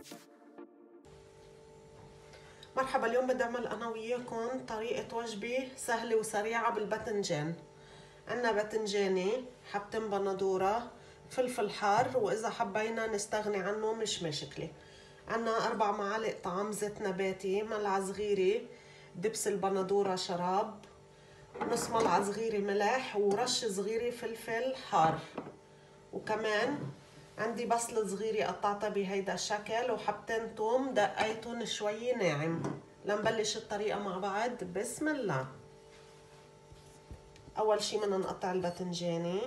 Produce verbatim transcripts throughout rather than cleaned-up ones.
مرحبا، اليوم بدي اعمل انا وياكم طريقة وجبة سهلة وسريعة بالباذنجان. عنا باذنجاني، حبتين بندورة، فلفل حار، واذا حبينا نستغني عنه مش مشكلة. عنا اربع معالق طعام زيت نباتي، ملعقة صغيرة دبس البندورة شراب، نص ملعقة صغيرة ملح، ورشة صغيرة فلفل حار. وكمان عندي بصلة صغيرة قطعتها بهيدا الشكل، وحبتين توم دقيتهم شوي ناعم. لنبلش الطريقة مع بعض. بسم الله. أول شي بدنا نقطع الباذنجاني.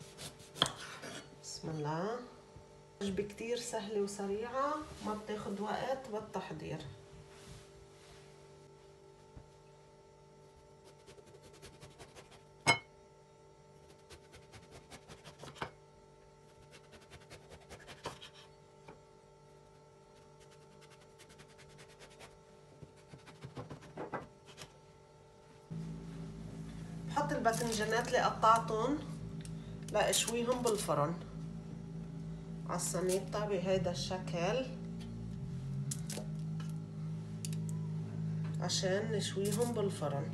بسم الله. وجبة كتير سهلة وسريعة، ما بتاخد وقت بالتحضير. بحط الباذنجانات اللي قطعتهم لاشويهم بالفرن على السميطة بهيدا الشكل عشان نشويهم بالفرن.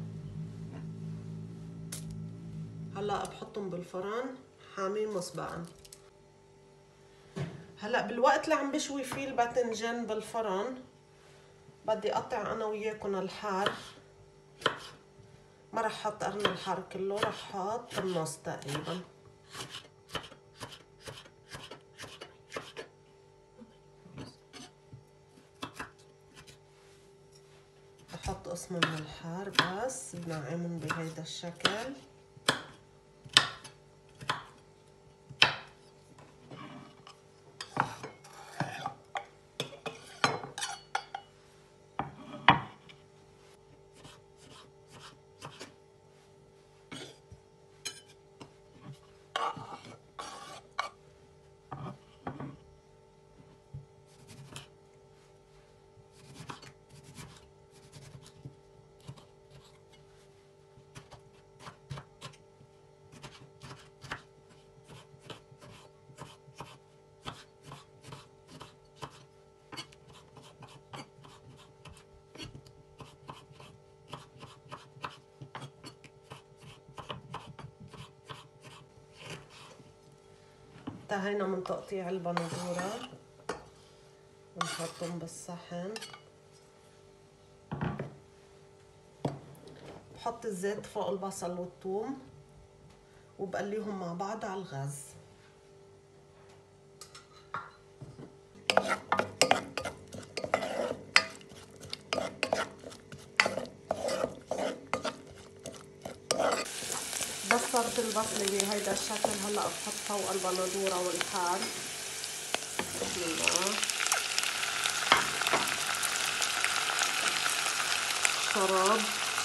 هلا بحطهم بالفرن حامين مسبقا. هلا بالوقت اللي عم بشوي فيه الباذنجان بالفرن بدي اقطع انا وياكم الحار. ما رح احط قرن الحار كله، رح احط النص تقريبا. بحط قسم من الحار بس بنعمهم بهيدا الشكل. انتهينا من تقطيع البندورة، بنحطهم بالصحن. بحط الزيت فوق البصل والثوم وبقليهم مع بعض على الغاز. بصرت البصلة بهيدا الشكل. هلا بحط فوق البندورة والحار. بسم الله. شراب،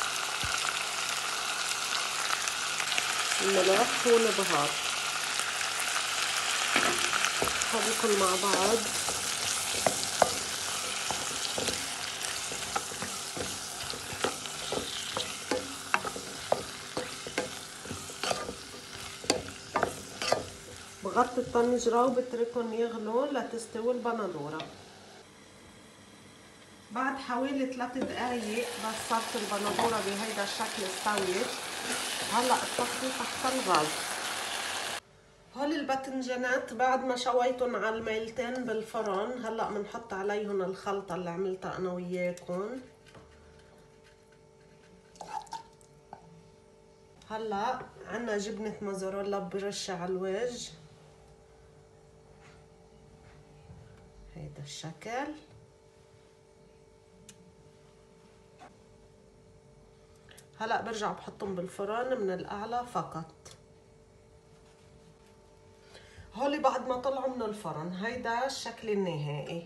الملح والبهار، هذا كل مع بعض. بغطي الطنجرة وبتركهم يغلوا لتستوي البندورة. بعد حوالي ثلاث دقايق بس صارت البندورة بهيدا الشكل استوت. هلا بطفي تحت الغاز. هول الباذنجانات بعد ما شويتهم على الميلتين بالفرن، هلا بنحط عليهم الخلطة اللي عملتها انا وياكم. هلا عنا جبنة موزاريلا برشة على الوجه هيدا الشكل. هلا برجع بحطهم بالفرن من الاعلى فقط. هولي بعد ما طلعوا من الفرن هيدا الشكل النهائي.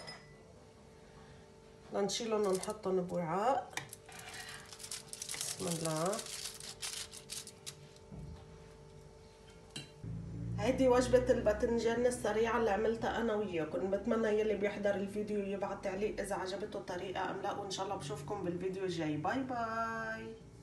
لنشيلهم ونحطهم بوعاء. بسم الله. هيدي وجبة الباذنجان السريعة اللي عملتها أنا وياكم. بتمنى يلي بيحضر الفيديو يبعت تعليق إذا عجبته الطريقة أم لا، وإن شاء الله بشوفكم بالفيديو الجاي. باي باي.